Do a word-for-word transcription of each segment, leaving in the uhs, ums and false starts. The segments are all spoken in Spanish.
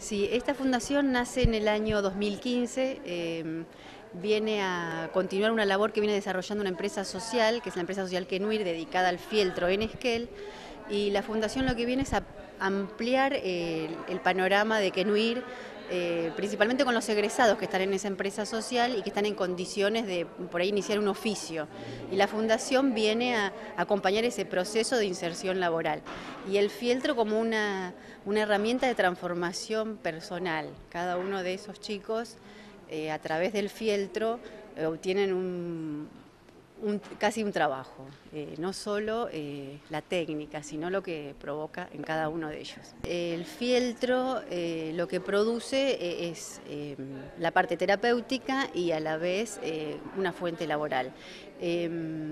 Sí, esta fundación nace en el año dos mil quince, eh, viene a continuar una labor que viene desarrollando una empresa social, que es la empresa social Kenuir, dedicada al fieltro en Esquel, y la fundación lo que viene es a ampliar eh, el panorama de Kenuir, eh, principalmente con los egresados que están en esa empresa social y que están en condiciones de por ahí iniciar un oficio. Y la fundación viene a, a acompañar ese proceso de inserción laboral. Y el fieltro como una, una herramienta de transformación personal. Cada uno de esos chicos, eh, a través del fieltro, eh, obtienen un, un, casi un trabajo, eh, no solo eh, la técnica, sino lo que provoca en cada uno de ellos. El fieltro eh, lo que produce eh, es eh, la parte terapéutica y a la vez eh, una fuente laboral. Eh,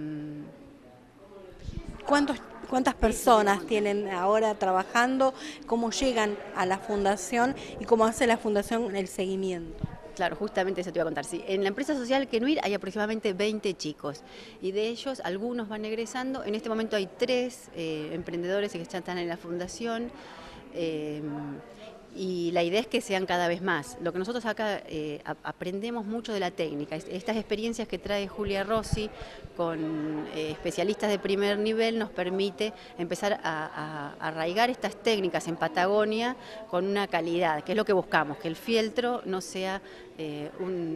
¿Cuántos, cuántas personas tienen ahora trabajando? ¿Cómo llegan a la fundación y cómo hace la fundación el seguimiento? Claro, justamente eso te iba a contar. Sí, en la empresa social Kenuir hay aproximadamente veinte chicos y de ellos algunos van egresando. En este momento hay tres eh, emprendedores que ya están en la fundación. Eh, y la idea es que sean cada vez más. Lo que nosotros acá eh, aprendemos mucho de la técnica, estas experiencias que trae Julia Rossi con eh, especialistas de primer nivel nos permite empezar a, a, a arraigar estas técnicas en Patagonia con una calidad, que es lo que buscamos, que el fieltro no sea eh,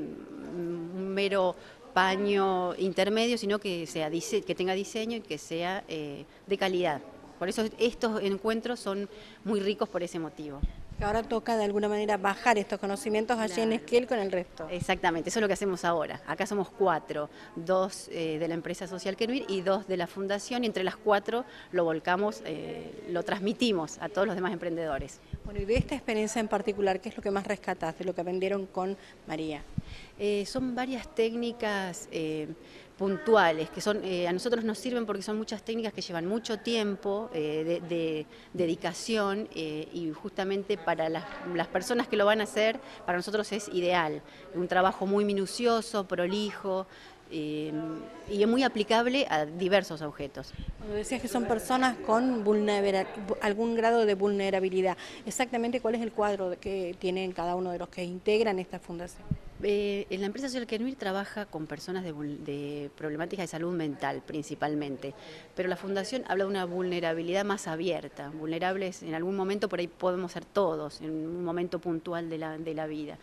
un, un mero paño intermedio, sino que, sea, que tenga diseño y que sea eh, de calidad. Por eso estos encuentros son muy ricos por ese motivo. Que ahora toca de alguna manera bajar estos conocimientos allí Claro. en Esquel con el resto. Exactamente, eso es lo que hacemos ahora. Acá somos cuatro, dos eh, de la empresa social Kenuir y dos de la fundación, y entre las cuatro lo volcamos, eh, lo transmitimos a todos los demás emprendedores. Bueno, y de esta experiencia en particular, ¿qué es lo que más rescatás de lo que aprendieron con María? Eh, son varias técnicas eh, puntuales que son eh, a nosotros nos sirven porque son muchas técnicas que llevan mucho tiempo eh, de, de dedicación eh, y justamente para las, las personas que lo van a hacer, para nosotros es ideal. Un trabajo muy minucioso, prolijo, Eh, y es muy aplicable a diversos objetos. Cuando decías que son personas con algún grado de vulnerabilidad, exactamente cuál es el cuadro que tienen cada uno de los que integran esta fundación. Eh, en la empresa social Kenuir trabaja con personas de, de problemáticas de salud mental principalmente, pero la fundación habla de una vulnerabilidad más abierta. Vulnerables en algún momento por ahí podemos ser todos, en un momento puntual de la, de la vida.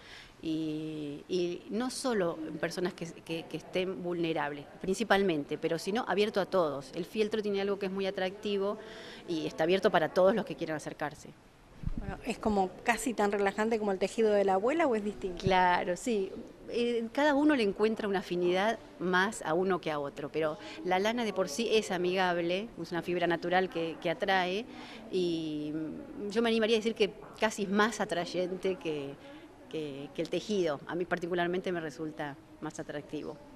Y, y no solo personas que, que, que estén vulnerables, principalmente, pero sino abierto a todos. El fieltro tiene algo que es muy atractivo y está abierto para todos los que quieran acercarse. Bueno, ¿es como casi tan relajante como el tejido de la abuela o es distinto? Claro, sí. Eh, cada uno le encuentra una afinidad más a uno que a otro, pero la lana de por sí es amigable, es una fibra natural que, que atrae, y yo me animaría a decir que casi es más atrayente que, que, que el tejido. A mí particularmente me resulta más atractivo.